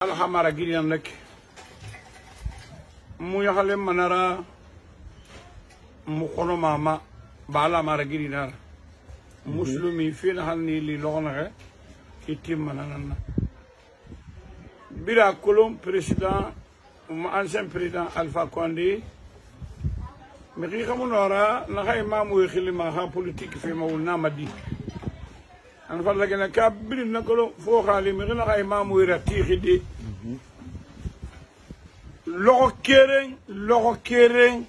alhamara giriyan lek mu yaxale manara mu xono mama bala mara girina muslimi fi na halni li logna itim manana bira kolom président ancien président Alpha Condé mais ki xamunora na xay mamu xilima ha politique fi mawulna madi an falla gena ka birin nakolo fo xali mi na xay mamu rati xidi loxo kéré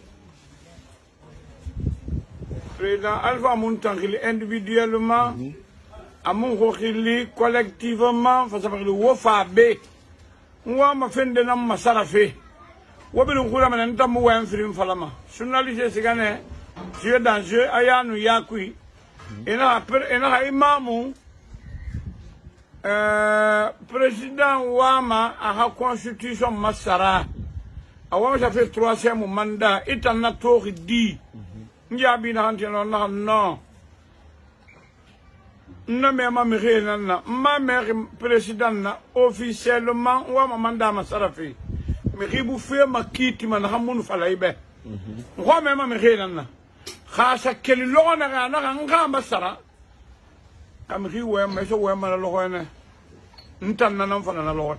président Alpha mun tankili individuellement amun ko xili collectivement fa sabakli wo fa be wa ma fende nam masarafe wo bi ngula man tam wo en film falama journaliste sigane jeu dans jeu ayanu yakui ena imamu président wama a constitution masara awama ça fait 3e mandat itana tori di njabi na hantino na non na me ma mi na ma mère président na officiellement wama mandat masara fi mi ribu fe makiti man hamun falaibe ko me ma mi na khasa kel lo na nga masara am ri we me so we ma lo ne ntan na fana na lo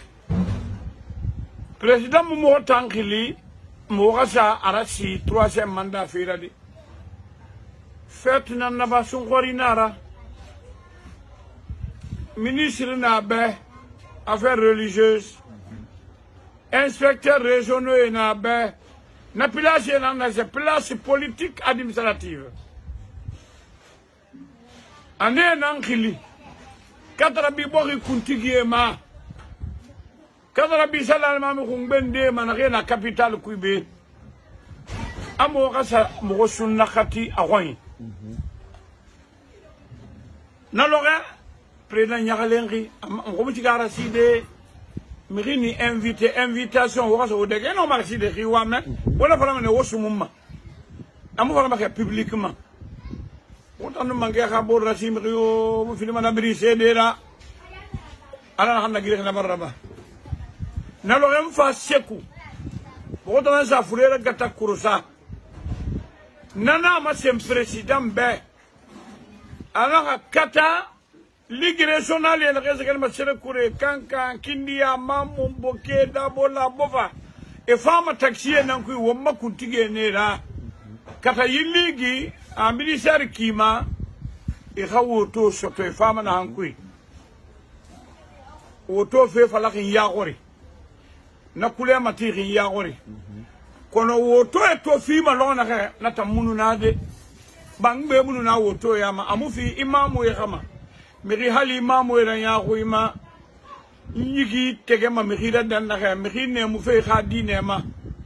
président mo tankili mo gasa arasi 3e mandat firadi fet na ba sun khorinara ministre na be affaires religieuses inspecteur régionaux na be na place na place politique administrative ane nankili katara bi bori kuntigie ma katara bi salama mo kumbende manakena capital kuibe amo kasa mo sunna khati agoy na loga président nyakalengi ko ci gara side mi rini invitation wo kaso de no ma side xiwa me wala fala ne wosumuma amu fala ma publiquement wotan ma ngi xabo rasim rio mu filima na brise dera ala xam na gi na maraba na lo gem fa seku wotan sa fulera gata kurusa nana ma sem président be ala kata Ligue régionale et le reste de la Kouré, Kankan, Kindia, Mamou, Boké, Dabola, Bova, et femme taxi et Nankui, Woma Kuntige Nera, Kata Yiligi, un ministère Kima, et Rawoto, surtout les femmes Nankui. Oto fait falak Yagori. Nakule Matiri Yagori. Kono Woto et Tofi Malona, Natamunade, Bangbe Mununa Woto Yama, Amufi, Imamu Yama. Miri hali mamu era ya kuima nyigi tegema mihira danaka mihine mu fe khadi nema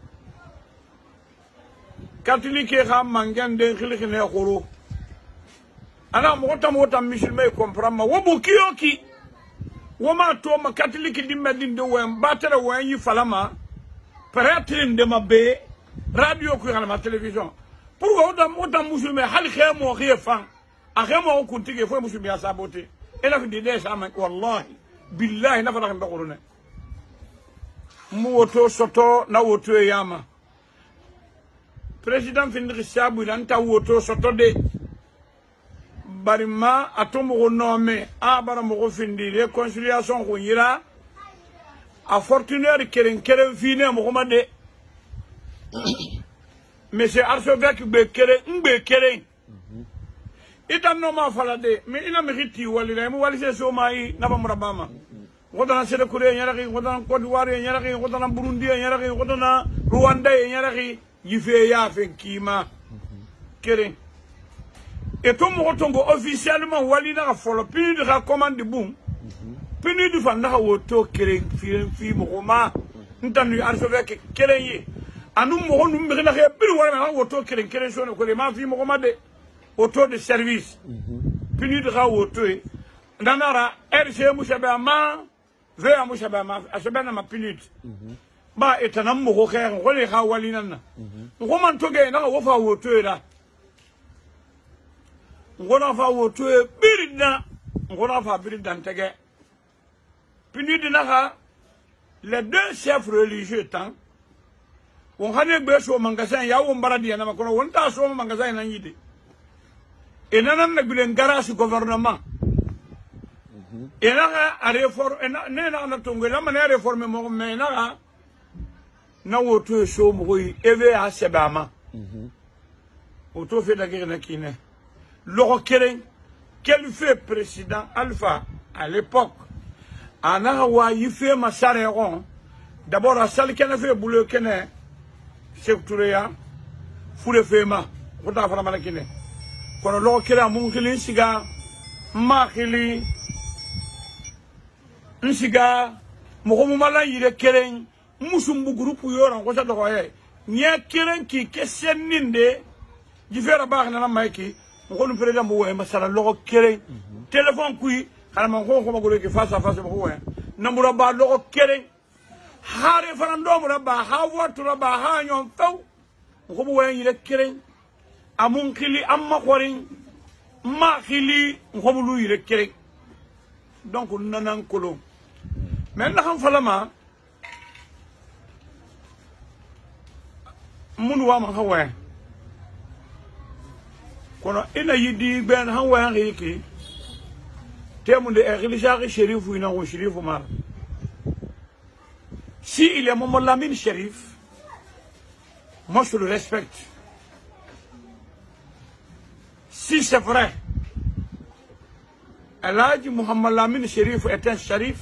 catholique kha mangande khilikine khuru ana mota musulman comprendre wo bukiyoki wo ma to ma catholique dimma dinde wem batara wanyi falama prêtre de mabe radio ku ma télévision pour wo musulman hal khemo khifan akhemo kuntige fo musulmi asabote ela fi de sama wallahi billahi na fala ngoruna mu woto soto na woto yama président fin risabu lanta woto soto de barima atomo nommé abara mo findi réconciliation ko yira a fortunaire keren fine mo ma de monsieur archevêque be keren itam no ma fala de mais ina mi hiti walila mu walise so mai na bamra bama wodana sede kure nyaraki wodana Côte d'Ivoire nyaraki wodana Burundi nyaraki wodana Rwanda nyaraki yife ya fe kima kere et to mo tongo officiellement walina ka folo pini de ka commande boum pini du fanda woto kere fi mo ma ntanu archevêque kere yi anu mo nu mi na ke bir wala woto kere so ko ma fi mo ma de auto de service pini de auto nanara RG mushabama ve mushabama ashabana ma pinit ba etanam mo khair ko le khawalina ko man toge na wo fa auto da ngona fa auto birida ngona fa birida tege pini de na les deux chefs religieux tant on hane gbe so magasin ya wo mbaradi na makono won ta so magasin na yidi et nanan na bilen garage gouvernement et là a réforme na tongo la manière réformer mo mais na woto so mo eve a sebama auto fait la guerre na kine loro keren quel fait président Alpha à l'époque ana wa yi fait ma sareron d'abord à salle kene fait boulot kene sectoria fure fema kota fara mala kine kono loro kera mun khili siga ma khili nsiga mo mala yire keren musumbu groupe yoran ko sa do ye nya keren ki kesen ninde jifera baax na mayki ko no président bo way masala loko keren téléphone kuy xana man ko ma golo ki face à face bo way namura ba loko keren hare farando mura ba ha watu ba ha ñom taw ko bo way yire keren amun khili amma khorin ma khili ko bo lu yire keren donc nanan kolo mais ndax falama mun wa ma hawa kono ina yidi ben hawa riki temunde Eglise Chérif ina ko Chérif Omar si il est Mohamed Lamine Chérif moi je le respecte si c'est vrai Alhaji Mohamed Lamine Chérif est un Chérif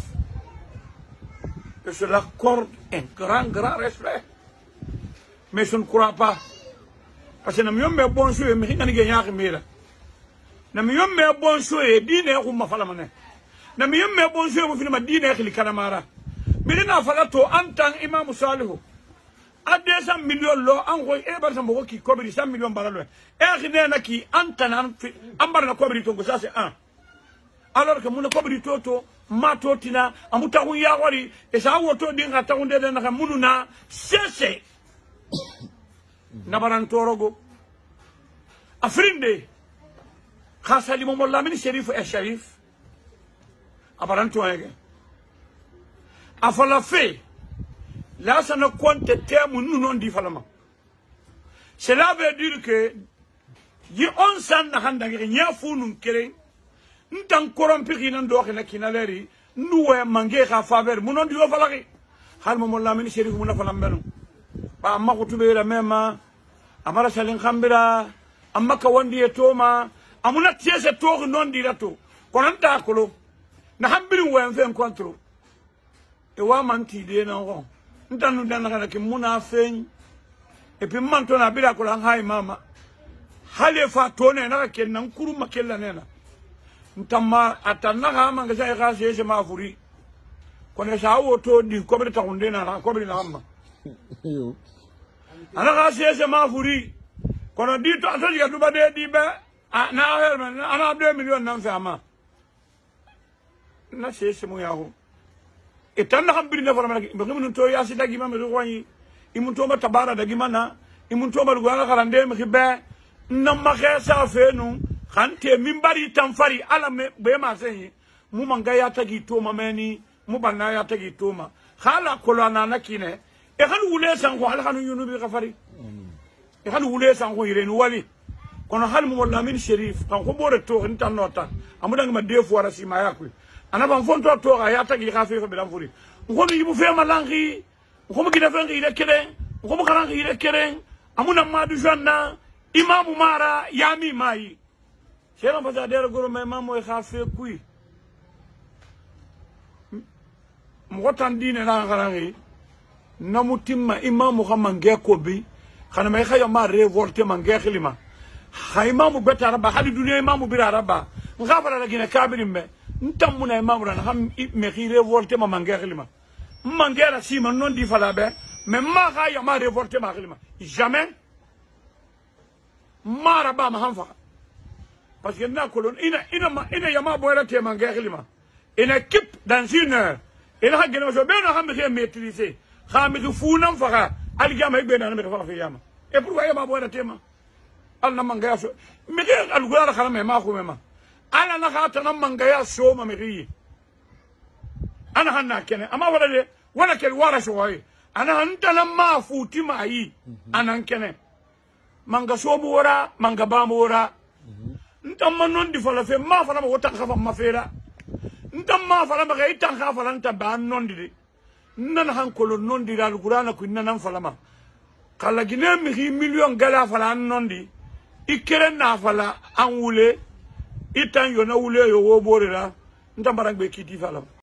je l'accorde un grand respect. Mais je ne crois pas. Parce que nous sommes bons choses, mais nous sommes bons choses. Nous sommes bons choses, nous sommes bons choses. Nous sommes bons choses, nous sommes bons choses. Mais nous sommes bons choses, en tant qu'imam Salihou. À 200 millions d'euros, en gros, et par exemple, qui cobre 100 millions d'euros. Et qui en tant que ça c'est un. Alors que mon cobre toto, matotina, amutahu yawari, et ça woto dinga taunde de na mununa, cesse. Nabarantorogo. Afrindi. Khasali Mohamed Lamine Chérif et Chérif. Abarantoege. Afala fait. Là, ça ne compte terme nous non différemment. Cela veut dire que, y on s'en a handagé, n'y a fou nous kéré. N'tan corrompu qui n'en doit rien qui n'a l'air. Nous, mangé à faveur. Mon nom du Valari. Hal Mohamed Lamine Chérif, mon affaire. Amma kutube la mema amara salen khambira amma kawandi etoma amuna tiese to non dirato konanta kolo na hambiri wen fe encontro e wa manti de na ron ntanu dana kana ki muna fen e puis manto na bira ko lan hay mama hale fa to ne na ke nan kuru makella nena ntamma atanna ha manga sai ga se ma furi kone sa woto di ko be ta hunde na ko be na amma ana ga ma furi kono di to aso diga duba de di be na herman ana 2 millions nan fama na se mo yaho e tan na hambiri na forma be ngun to ya sida gi ma me royi imun to ma tabara da gi mana imun to ma lu ga karande me be na ma khesa fenu khante mimbari tamfari ala me be ma se mu manga ya tagi to ma meni mu banna ya tagi to ma khala kolana na kine e khanu wule san ko khanu yunu bi khafari e khanu wule san ko yireni wali kono hal Mohamed Lamine Chérif kan ko bore to ntan nota amudanga ma defu wara sima yakwe anaba fonto to ga ya tagi khafi ko bilan furi ngono yibu fe malangi ngomo gina fe ngi lekere ngomo kharangi lekere amuna madu janna imam mara yami mai sema bada der goro me mamo e khafi kui motan dine na kharangi namutimma imam Muhammad ngeko bi khana may khaya ma révolté ma ngekhilima khaymamu betara ba hadi dunya imamu birara ba ngabara la gina kabirimbe ntamuna imamu ran ham me khire révolté ma ngekhilima mangera sima non di fala be mais ma khaya ma révolté ma khilima jamais mara ba ma hanfa parce que na kolon ina yama boyra te ma ngekhilima une équipe dans une heure ina hagena so be no ham me maîtriser khamidu funam faka aljama be na me fa fi yama et pourquoi yama boyra te ma alna mangaya so mege algula khala me ma khumema ana na khata na mangaya so ma megi ana hanna kene ama wala de wala kel wara shoy ana antana ma futi mai anan kene manga sobu wora manga bamu wora ntamma non di fala fe ma fala ma wota khafa ma fera ntamma fala ma gay tan khafa lan tamba non di nan han kolo non di dal qur'ana ku nan fala ma kala gine mi million gala fala non di ikere na fala an wule itan yo na wule yo wo borira ndambara gbe kiti fala